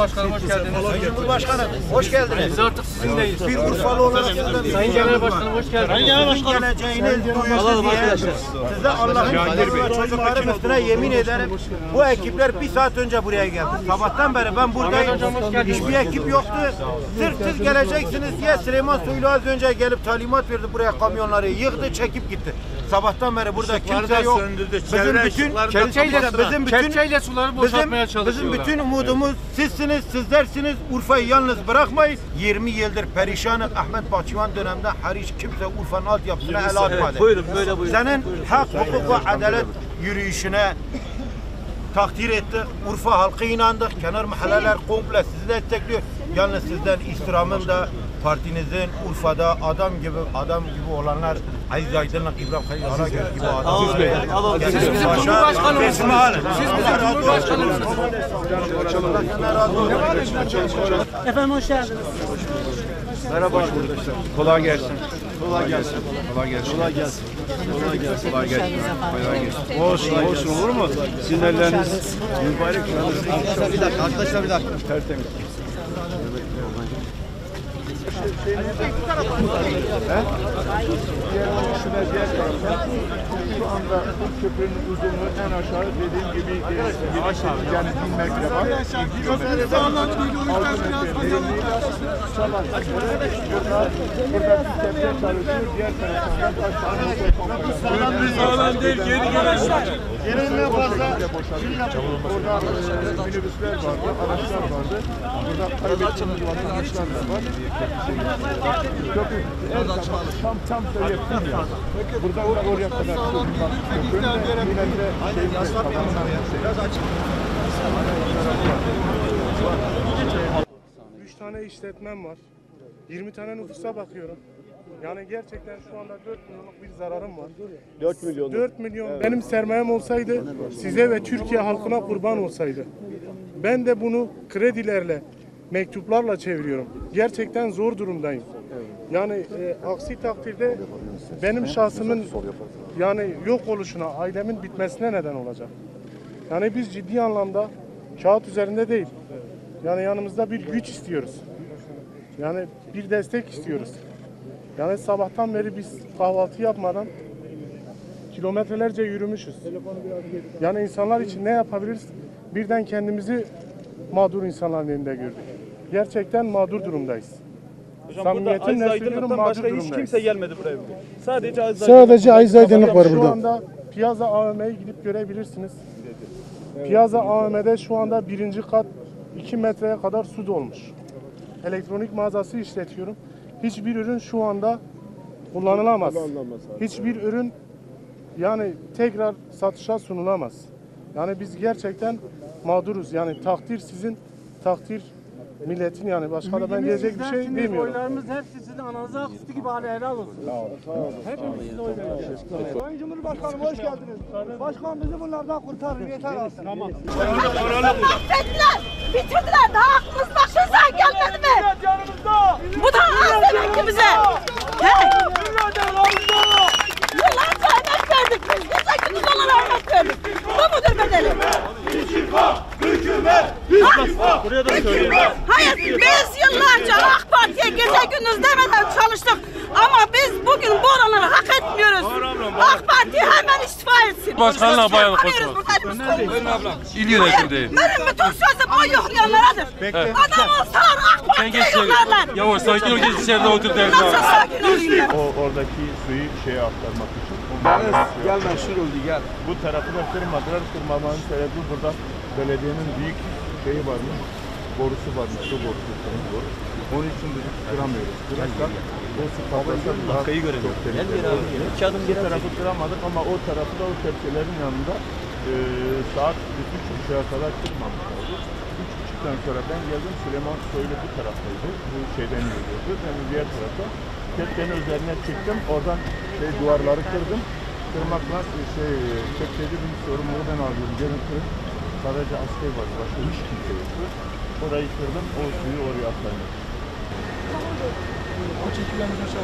Cumhurbaşkanım hoş geldiniz. Sayın Cumhurbaşkanım hoş geldiniz. Biz artık sizinleyiz. Bir Urfalı olarak Sayın Genel Başkanım hoş geldiniz. Sayın Genel Başkanım geleceğiniz duyuyorsunuz diye size Allah'ın izniyle ve çocuklarım üstüne yemin ederim bu ekipler bir saat önce buraya geldi. Sabahtan beri ben buradayım. Hiçbir ekip yoktu. Sırf siz geleceksiniz diye Süleyman Soylu az önce gelip talimat verdi, buraya kamyonları yığdı, çekip gitti. Sabahtan beri burada kimse yok. Kepçeyle suları boşaltmaya çalışıyorlar. Bizim bütün umudumuz sizsiniz, sizlersiniz. Urfa'yı yalnız bırakmayın. 20 yıldır perişanım. Ahmet Bahçıvan döneminde hariç kimse Urfa'nın altyapısına el atmadı. Buyurun, böyle buyurun. Senin hak, hukuk ve adalet yürüyüşüne takdir etti. Urfa halkı inandık. Kenar mahalleler komple sizi destekliyor. Yalnız sizden istirhamım da partinizin Urfa'da adam gibi olanlar Aziz Aydın'la İbrahim Halil Aragöz gibi adam. Siz bizim Cumhurbaşkanımız. Siz bizim Cumhurbaşkanımız. Efendim hoş geldiniz. Merhaba. Kolay gelsin. Kolay gelsin. Kolay gelsin. Kolay gelsin. Kolay gelsin. Kolay gelsin. Kolay gelsin. Olsun olur mu? Sizin elleriniz mübarek. Bir dakika arkadaşlar, bir dakika. Tertemiz. Diğer tarafta şu anda bu köprünün uzunluğu en aşağı dediğim gibi yani 1000 metre var. Köprünün sağlandığı o yüzden biraz derinliği sabah. Burada bir tepe çalışıyor. Diğer taraftan taşlarını Sağlam değil, geri gelenler. Gelenler fazla. Burada minibüsler vardı, araçlar vardı. Burada kaybettiğimiz vatandaşlar da var. Köprü tam da yakın ya. Buradan oraya kadar köprünün ileride Üç tane işletmem var. 20 tane nüfusa bakıyorum. Yani gerçekten şu anda 4 milyonluk bir zararım var. 4 milyon. 4 milyon benim sermayem olsaydı size ve Türkiye halkına kurban olsaydı. Ben de bunu kredilerle, mektuplarla çeviriyorum. Gerçekten zor durumdayım. Yani aksi takdirde benim şahsımın yani yok oluşuna, ailemin bitmesine neden olacak. Yani biz ciddi anlamda kağıt üzerinde değil. Yani yanımızda bir güç istiyoruz. Yani bir destek istiyoruz. Yani sabahtan beri biz kahvaltı yapmadan kilometrelerce yürümüşüz. Yani insanlar için ne yapabiliriz? Birden kendimizi mağdur insanların elinde gördük. Gerçekten mağdur durumdayız. Hocam burada Aziz Aydınlık'tan başka hiç kimse gelmedi buraya. Sadece Aziz Aydınlık var burada. Şu anda Piazza AVM'ye gidip görebilirsiniz. Piazza AVM'de şu anda 1. kat 2 metreye kadar su dolmuş. Elektronik mağazası işletiyorum. Hiçbir ürün şu anda kullanılamaz. Hiçbir ürün yani tekrar satışa sunulamaz. Yani biz gerçekten mağduruz. Yani takdir sizin, takdir milletin, yani başka da ben diyecek bir şey demiyorum. Oylarımız hepsi sizin ananıza akıstı gibi hali helal olsun. Hepimiz size oy vereceğiz. Sayın Cumhurbaşkanım hoş geldiniz. Başkan bizi bunlardan kurtarın, yeter artık. Tamam. Mahvettiler, bitirdiler. Daha aklımız başımıza gelmedi mi? Bu da az demek ki bize. Yıllarca emek verdik biz. Gece gündüz onlara emek verdik. Bu mudur bedeli? Buraya da söyleyelim. Hayır, biz yıllarca AK Parti'ye gece gündüz demeden çalıştık. Ama biz bugün bu oranları hak etmiyoruz. AK Parti hemen istifa etsin. Başkanla bayağı konuşalım. İl yönetimdeyim. Benim bütün sözüm o yoklayanlaradır. Adam olsalar AK Parti'ye yoklarlar. Yavaş sakin ol, geç içeride otur derdim Nasıl sakin olayım ben? Oradaki suyu şeye aktarmak için. Gel meşhur oldu gel. Bu tarafı da kırmadılar. Kırmamanın sebebi burada belediyenin büyük şeyi varmış. Borusu varmış. Su borusu. Onun için biz kıramıyoruz. Kırarsak o su patlarsa dakikayı göremiyoruz. Bu tarafı kıramadık ama o tarafı da o tepsilerin yanında saat 3.30'a kadar kırmamışlardı. 3.30'dan sonra ben geldim. Süleyman Soylu bu taraftaydı. Bu şeyden geliyordu. Ben diğer tarafta kepçenin üzerine çıktım. Oradan duvarları kırdım. Kırmakla kepçeci bir sorumluluğu ben alıyorum. Gelin kırın. Sadece asker var. Başka hiç kimse yoktu. Orayı kırdım. O suyu oraya aktardım.